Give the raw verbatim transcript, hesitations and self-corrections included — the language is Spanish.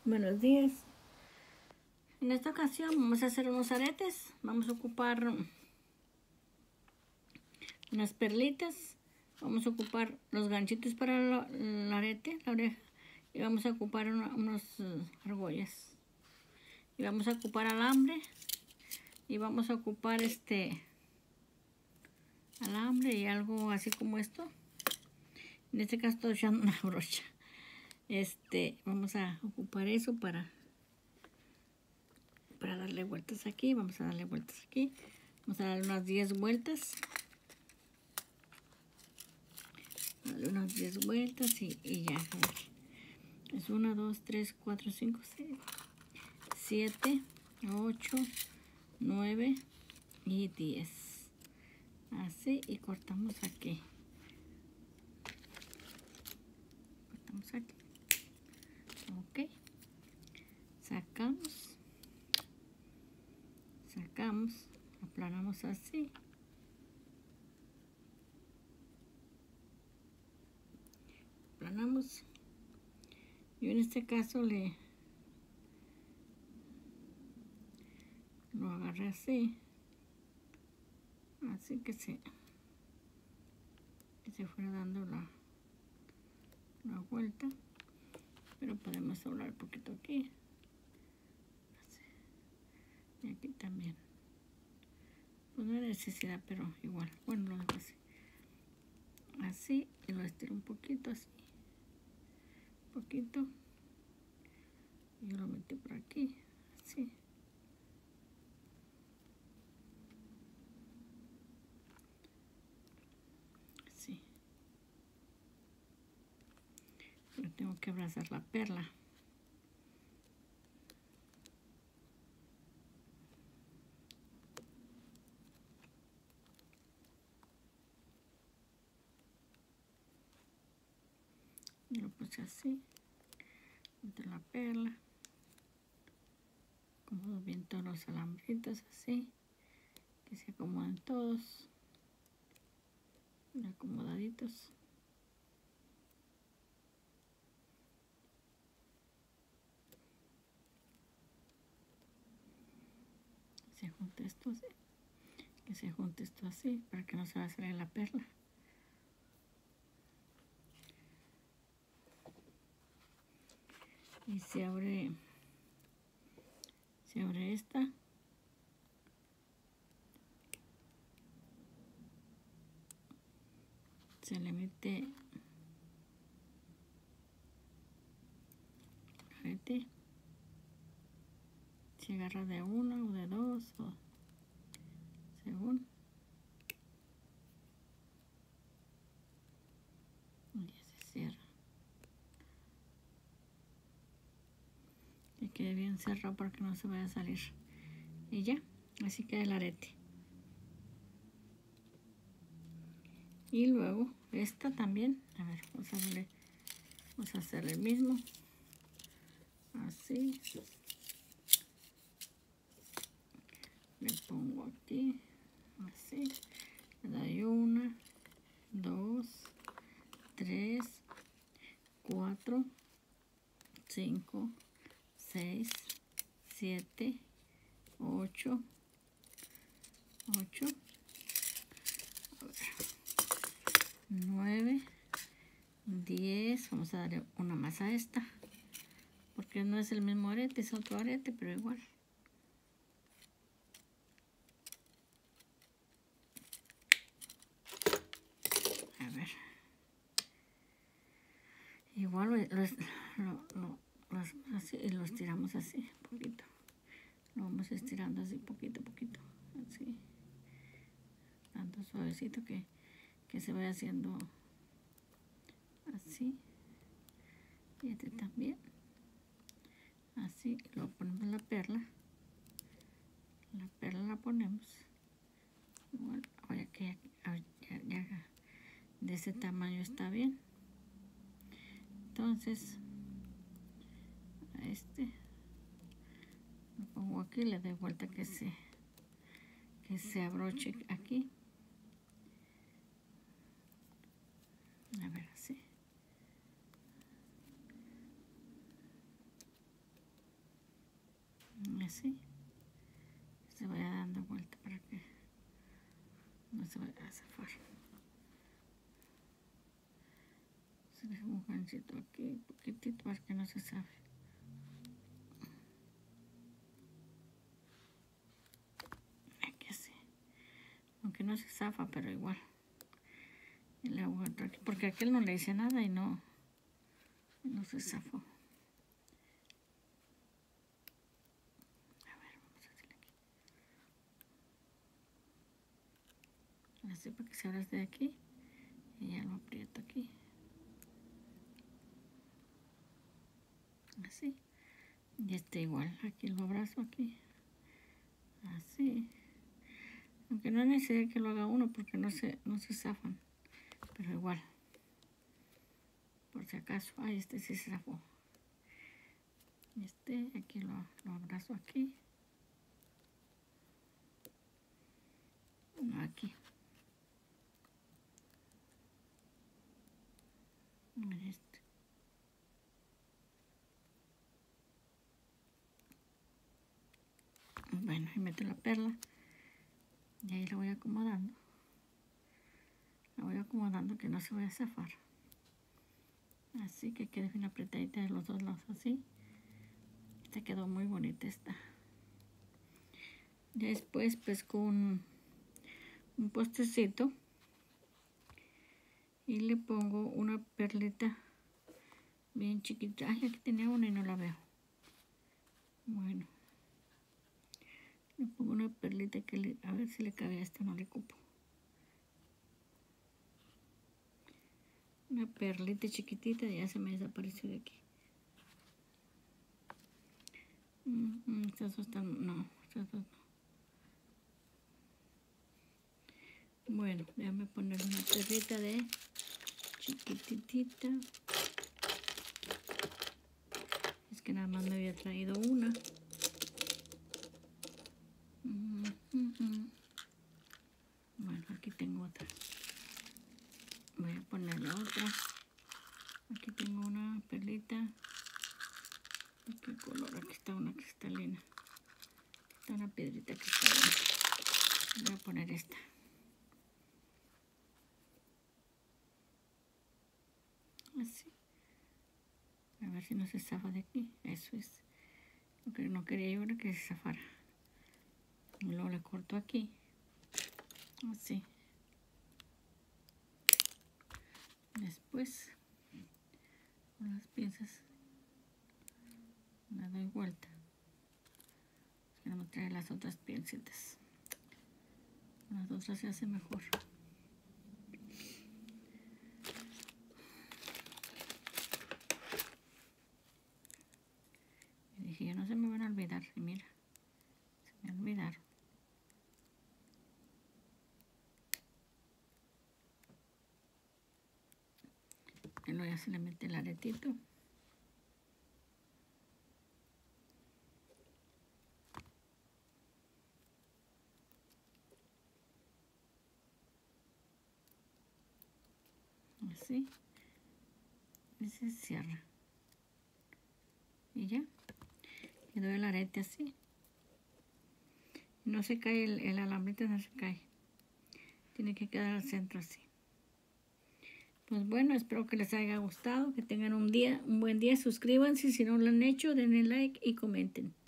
Buenos días. En esta ocasión vamos a hacer unos aretes. Vamos a ocupar unas perlitas. Vamos a ocupar los ganchitos para el, el arete, la oreja. Y vamos a ocupar una, unos uh, argollas. Y vamos a ocupar alambre. Y vamos a ocupar este alambre y algo así como esto. En este caso estoy usando una brocha. Este, vamos a ocupar eso para, para darle vueltas aquí. Vamos a darle vueltas aquí. Vamos a darle unas diez vueltas. Darle unas diez vueltas y, y ya. Es uno, dos, tres, cuatro, cinco, seis, siete, ocho, nueve y diez. Así, y cortamos aquí. Cortamos aquí. Ok. Sacamos. Sacamos. Aplanamos así. Aplanamos. Yo en este caso le lo agarré así. Así que se, que se fuera dando la, la vuelta. Pero podemos doblar un poquito aquí. Así. Y aquí también. Pues no hay necesidad, pero igual. Bueno, lo dejo así. Así. Y lo estiro un poquito así. Un poquito. Y lo metí por aquí. Así. Así. Pero tengo que abrazar la perla. Y lo puse así, entre la perla, acomodo bien todos los alambritos así, que se acomoden todos, bien acomodaditos. Se junta esto así, que se junte esto así, para que no se va a salir la perla. Y se abre, se abre esta. Se le mete arete. Se agarra de una o de dos, o según. Y ya se cierra. Que quede bien cerrado para que no se vaya a salir. Y ya, así queda el arete. Y luego esta también, a ver, vamos a darle, vamos a hacer el mismo, así, le pongo aquí, así, le doy una, dos, tres, cuatro, cinco, seis, siete, ocho, ocho, nueve, diez, vamos a darle una más a esta, porque no es el mismo arete, es otro arete, pero igual. A ver. Igual lo, lo, lo, lo, así, y lo estiramos así, un poquito. Lo vamos estirando así, poquito a poquito, así. Tanto suavecito que, que se vaya haciendo así. Y este también. Así, luego ponemos la perla. La perla la ponemos. Igual, ahora que ya, ya de ese tamaño está bien. Entonces, a este lo pongo aquí, le doy vuelta que se, que se abroche aquí. A ver, así. así. Se vaya dando vuelta para que no se vaya a zafar. Se deja un ganchito aquí, poquitito para que no se zafe. Aquí así. Aunque no se zafa, pero igual. Y le hago otro aquí, porque aquel no le hice nada y no, no se zafó. A ver, vamos a hacerle aquí. Así para que se abra de aquí. Y ya lo aprieto aquí. Así. Y este igual, aquí lo abrazo aquí. Así. Aunque no es necesario que lo haga uno porque no se, no se zafan. Pero igual. Por si acaso. Ay, este sí se zafó. Este, aquí lo, lo abrazo aquí. No, aquí. Este. Bueno, y meto la perla. Y ahí la voy acomodando. La voy acomodando que no se vaya a zafar. Así que quede bien apretadita de los dos lados, así. Esta quedó muy bonita esta. Después pesco un, un postecito. Y le pongo una perlita bien chiquita. Ay, aquí tenía una y no la veo. Bueno. Le pongo una perlita que le, a ver si le cabe a esta, no le cupo. Una perlita chiquitita, ya se me desapareció de aquí. Mm, estas dos están, no, estas dos no. Bueno, déjame poner una perlita de chiquitita. Es que nada más me había traído una. Mm, mm, mm. Bueno, aquí tengo otra. Voy a ponerle otra. Aquí tengo una perlita. ¿De qué color? Aquí está una cristalina. Está una piedrita cristalina. Voy a poner esta. Así. A ver si no se zafa de aquí. Eso es. Lo que no quería yo era que se zafara. Y luego le corto aquí. Así. Después, con las piezas, le doy vuelta. Es que no me trae las otras pincitas. Las otras se hace mejor. Y dije, ya no se me van a olvidar. Y mira, se me olvidaron. Y luego ya se le mete el aretito. Así. Y se cierra. Y ya. Y doy el arete así. No se cae el, el alambrito, no se cae. Tiene que quedar al centro así. Pues bueno, espero que les haya gustado, que tengan un día, un buen día. Suscríbanse si no lo han hecho, denle like y comenten.